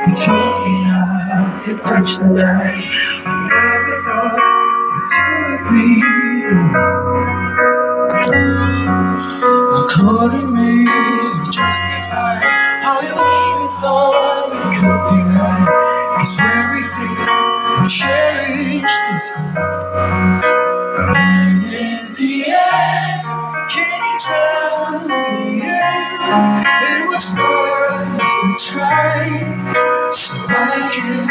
You told me not to touch the light. I never thought that you would breathe. I couldn't really justify how you always thought it could be right. 'Cause everything we cherished is gone. And in the end, can you tell me it was worth the try? So I can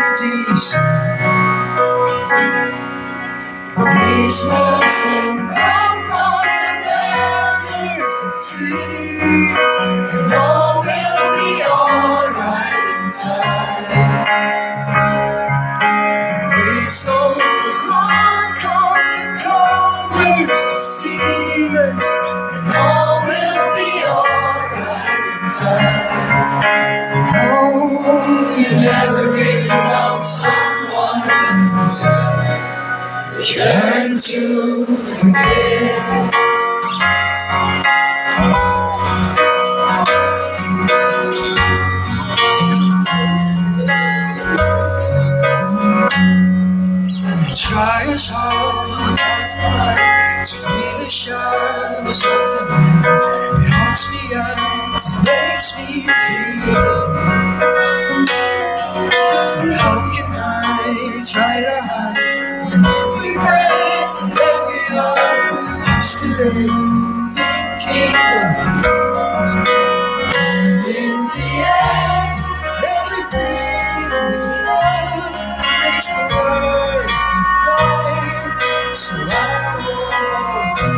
decide. Each blossom out from the valleys of trees, and all will be alright in time. The waves of the ground come the colors of seasons, and all will be alright in time. No, you never really love someone else. Trying to forget. And I try as hard as I to feel the shadows of the night. It haunts me out, it makes me feel. But how can I try to hide when every breath and every love I'm still thinking of you? And in the end, everything we have makes the world fine. So I will do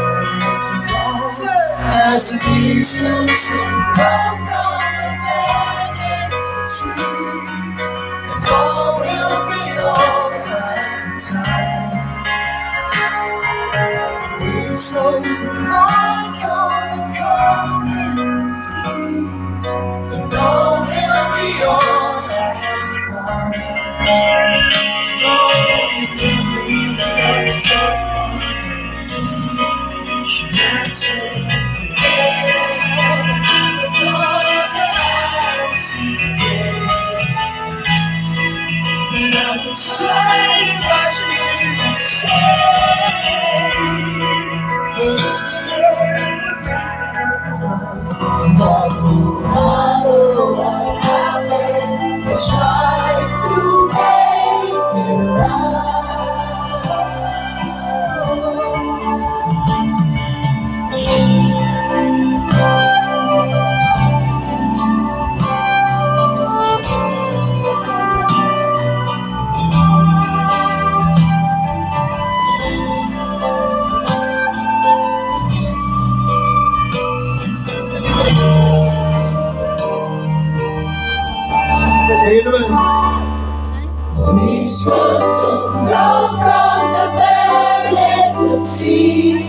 as the leaves will fall from the valleys of trees, and all will be alright in time. So the light on the colors of the seas, and all will be alright in time. And I've been trying to watch you say, but no matter what happens, I try to make it right. These ones don't grow from the barrenness of trees.